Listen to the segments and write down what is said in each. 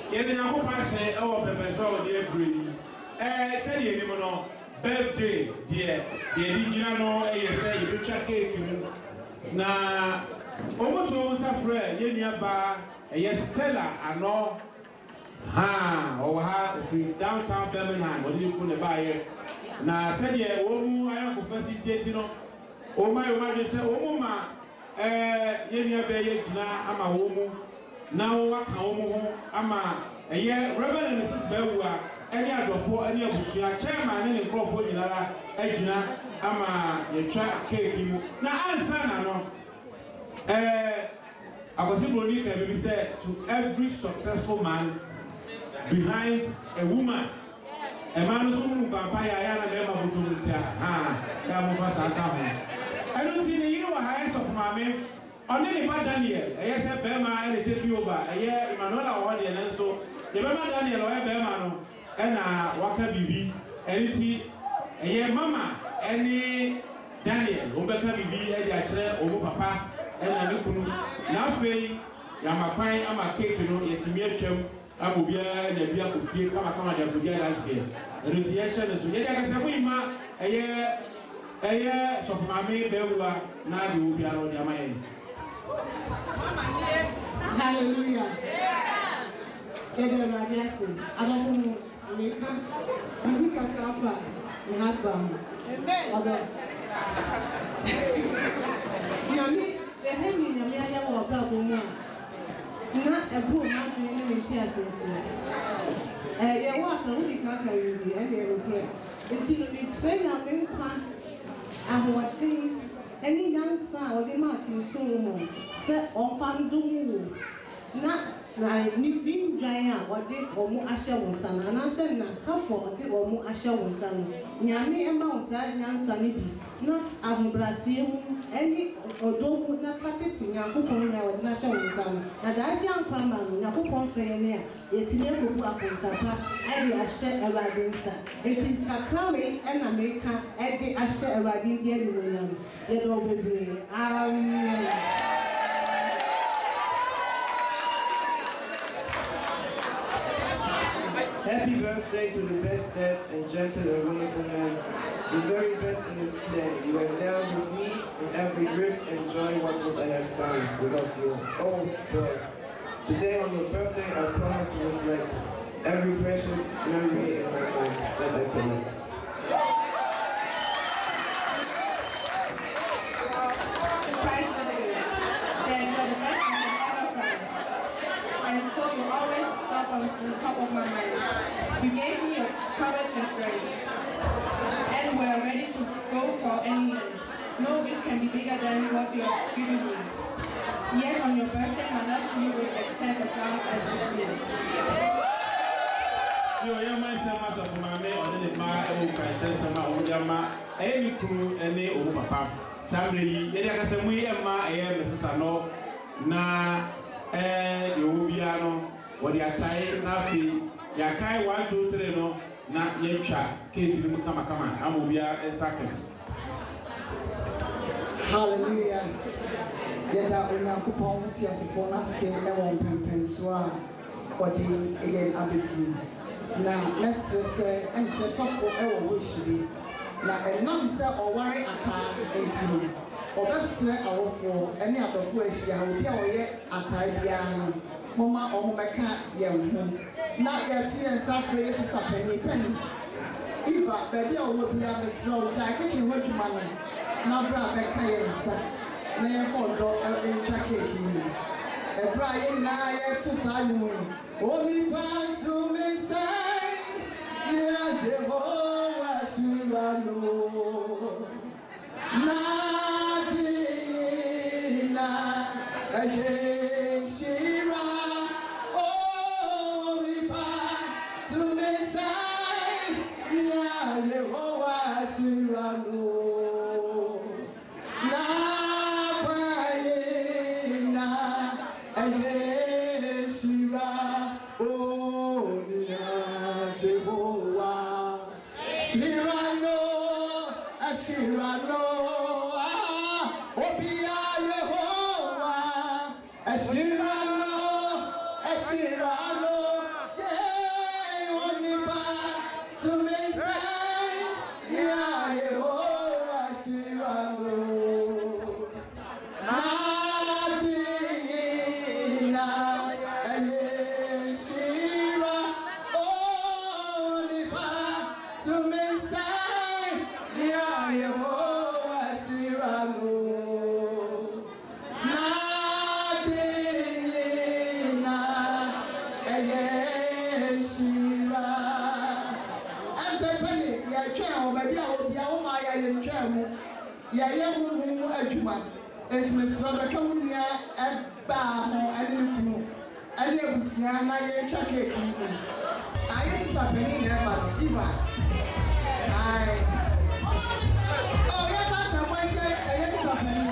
Yɛde nyako pase ɛwɔ pɛpɛsɛ ɔde abiri sɛdeɛ anim no birthday deɛ yɛde gyina no ɛyɛ sɛ yɛbɛtwa cake mu na ɔmoto nsa frɛ yɛnua baa ɛyɛ Stella ano ɔwɔ ha ofiri downtown Birmingham ɔde ne ku ne baayɛ na sɛdeɛ wɔn mu ayakɔfa si tieti no wɔn ayɛ sɛ wɔn ma yɛnua bɛɛ yɛ gyina ama wɔn mu na waka wo mu ho ama ɛyɛ Reverend and Mrs. Bewa ɛne adɔfo ɛne abusua chairman ne nkrɔfo nyinara agyina ama yɛtwa cake mu na ansa na no akwasi broni ka bi say to every successful man behind a woman a man so mu papa ya na be ma boto mutia ya mo fa sa ka ho ɛno ti ne yino wa highest of mame ɔne ne ba Daniel ɛyɛ sɛ bɛma ɛne take over ɛyɛ Emmanuel awɔ de ne nso de bɛma Daniel ɔyɛ bɛma no ɛna waka bibi ɛne ti ɛyɛ mama ɛne Daniel obɛka bibi ɛde akyerɛ ɔmo papa ɛna ne kunu na afei ya makwan ama cake no yɛtimi atwam abobia na bia kofie kama de abogya danse ɛno ti yɛhyɛ ne so yɛde akasɛ mo ima ɛyɛ sɔfomame bɛwua na de obia no de ama yɛn. Hallelujah. Amen. Any young son or the mark in Solomon, set or found do not new giant or did or more asher was son, and I said, not suffer or did or more asher was son. Yammy and Mouse, that young sonny be not Abu Brazil, any or don't put not cut it in your coupon or national son. And that young Palman, your coupon fair near, it's near who up on Tapa, and the asher a riding son. It is a crowdy and America at the asher a riding the William. Let all be brave. Happy birthday to the best dad and gentle and wonderful man, the very best in this clan. You are there with me in every drift and joy. What would I have done without you? Oh, boy. Today on your birthday, I promise to reflect every precious memory in my life that I collect. On top of my mind. You gave me your courage and strength, and we're ready to go for any end. No gift can be bigger than what you have given me. Yet on your birthday, my love to you will extend as long as the sea. Your man said, Master of my man, and then my own questions, and my own yama, any crew, and any old papa. Somebody, yet I can we and my Mrs. Ano, na, you piano. What they are tying now, ya kai 1, 2, 3 no na yetwa cake ni kama amobia esake. Hallelujah. Yeda Onyankopon ti asefo na se e won pempenso a odi again abedru. Na let's say em se sofo e wo hiri. Na enam se oware ata enti. Obesre awofo ene adofo ahia obi a oye atai bia no. Mama omeka yem ho na ya tu yen safre sister penny Eva baby o wo bia be sro cha kitchen ho dwuma no na bra be ka yen sa na ye for do en cha cake ni e bra ye na ye tu sa nyu o mi pa su me say ya Jehovah Shirano na tina Shira Shirano yɛtwɛn baabi a obi a wɔn ayɛ yɛtwɛn mu yɛyɛ huhu adwuma nti mesrɛ bɛka wo nua ɛbaa ho ɛne ne kunu ɛne abusua na yɛtwa keeki yi mu ayɛ sisa panin na ɛba no iva ae yɛba sɛ wɔhyɛ ɛyɛ sisa panin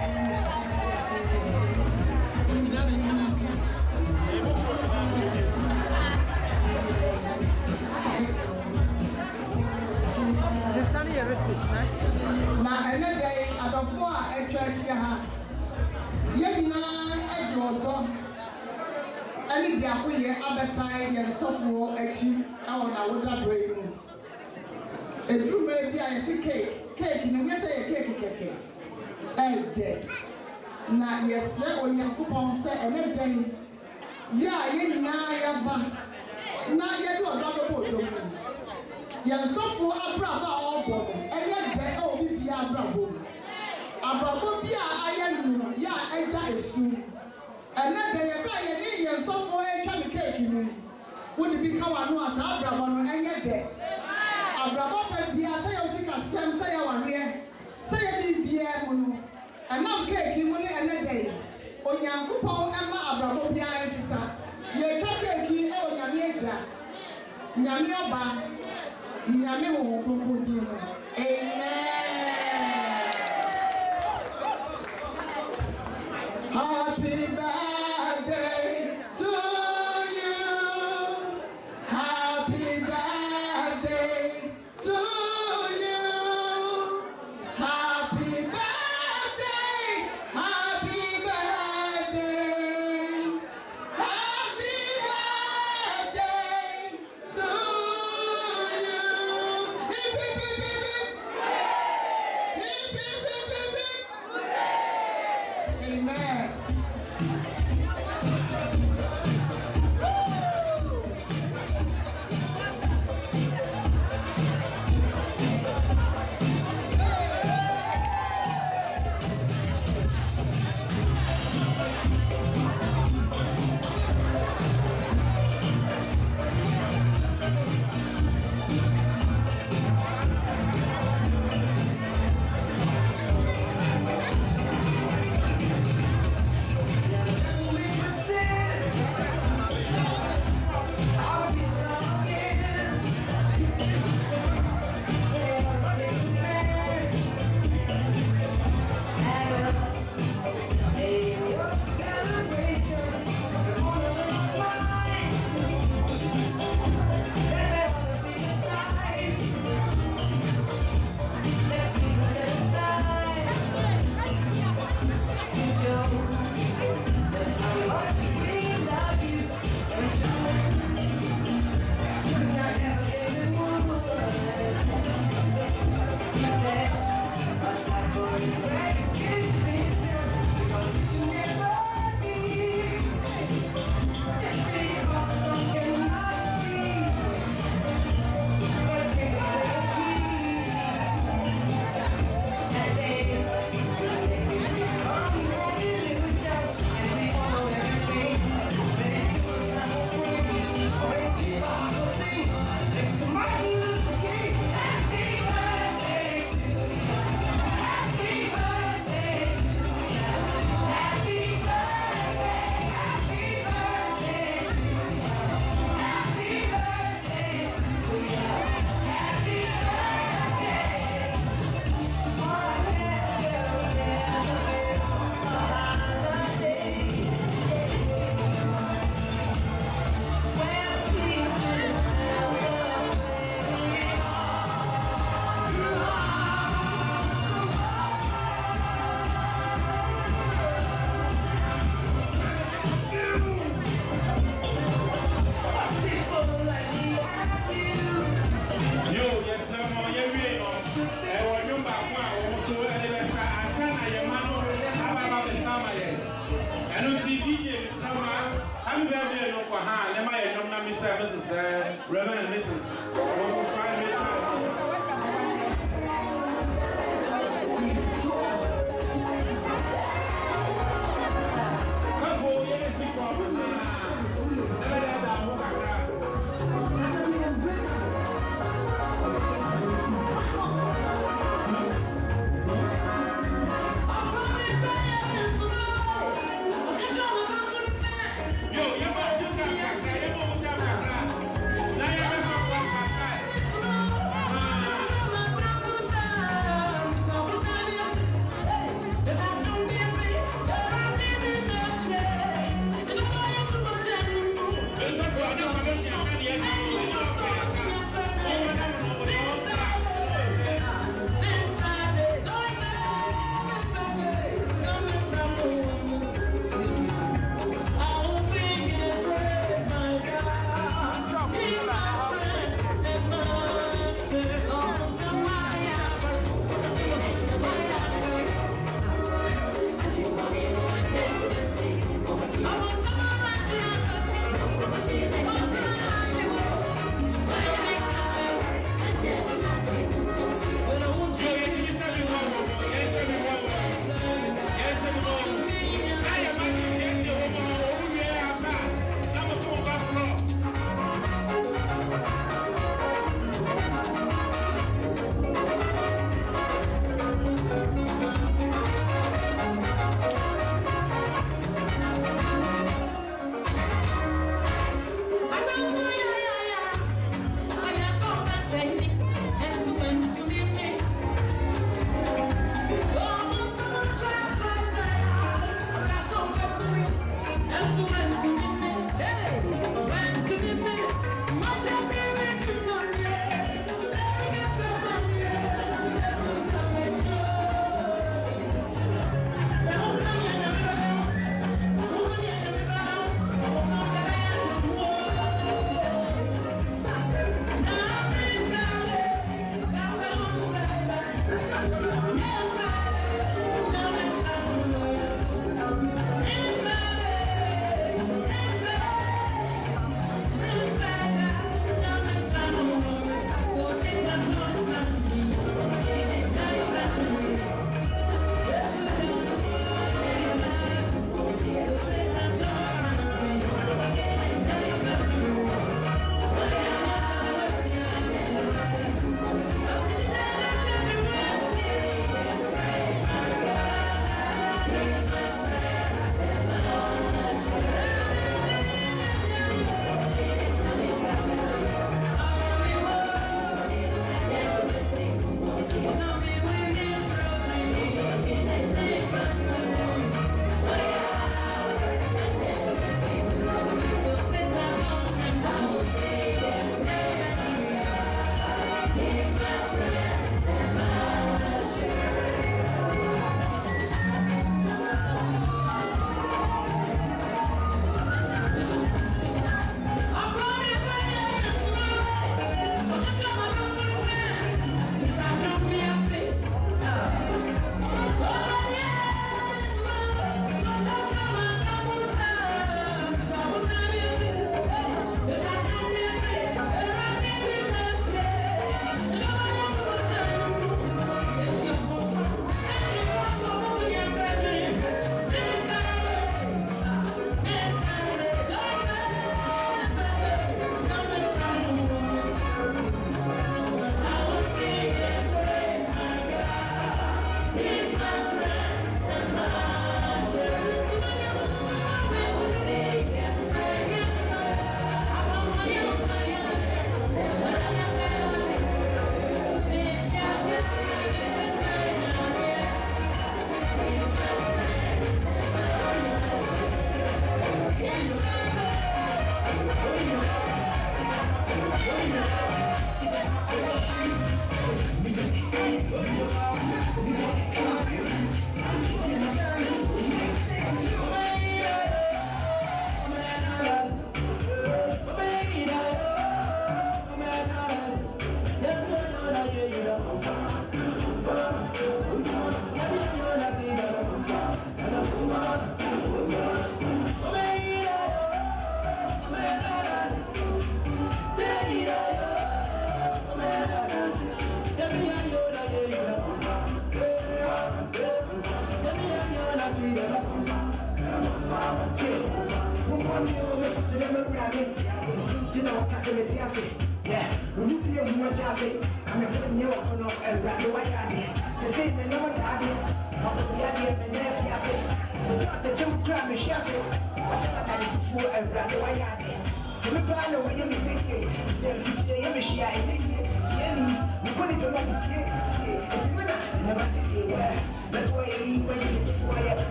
na ɛnɛ dɛ adɔfo a atwa ahyia ha yɛn nyinaa agye ɔdɔ ɛne biako yɛ abɛtae yɛn sɔfoɔ akyi ɛwɔ n'awodaberɛ yi mu edurumɛ bi a yɛsi keeki na nyɛ sɛ yɛ keeki kɛkɛ ɛɛdɛ na yɛsrɛ Onyankopɔn sɛ ɛnɛ dɛ yɛ a yɛn nyinaa yɛba na yɛde ɔdɔ abɛbɔ ɔdɔ mu yɛn sɔfoɔ abrabɔ a ɔrebɔ no ɛyɛ dɛ ɛwɔ bibi abrabɔ mu abrabɔ bi a ayɛ no yɛ a ɛgya esu ɛnɛ dɛ yɛbɛ a yɛne yɛn sɔfoɔ atwa ne keeki no wode bi ka wano a saa abrabɔ no ɛnyɛ dɛ abrabɔ fɛ bia sɛ yɛ osi kasɛm sɛ yɛ wareɛ sɛ yɛ biribiara mu no ɛnam keeki mu ne ɛnɛ dɛ Onyankopɔn ɛma abrabɔ biara sisa yɛtwa keeki ɛwɔ Nyame agya Nyame ɔba Nyame wo krokodin no amen. Happy birthday to you. Happy birthday to you. Happy birthday. Happy birthday. Happy birthday to you. Hip hip hip hip hip. Hip hip hip hip hip. Amen. Reverend and Mrs.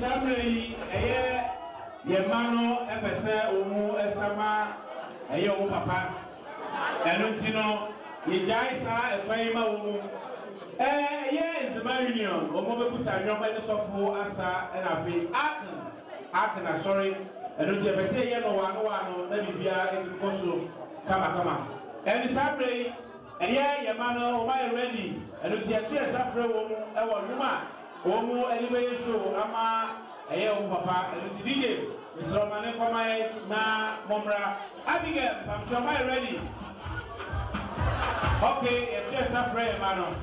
Samuel, Yemano, Epese, Umu, Esama, Ayo Papa, Anutino, Yajaisa, Epaima Umu. Yes, my union, Omobusa, your mother software, Asa, and Aken, sorry, and don't you ever say, no, let me be a Koso, come. And Saturday, and Yamano, my ready, and it's a chair, Safra, Omo, anyway, show, Ama, Ayo Papa, and it's DJ, Mr. Romane, na Momra, Abigail, I'm sure my ready. Okay, a chair, Safra, Mano.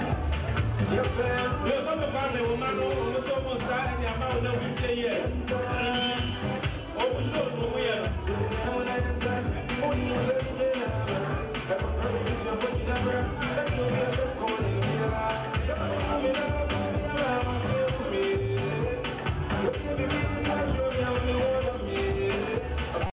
You're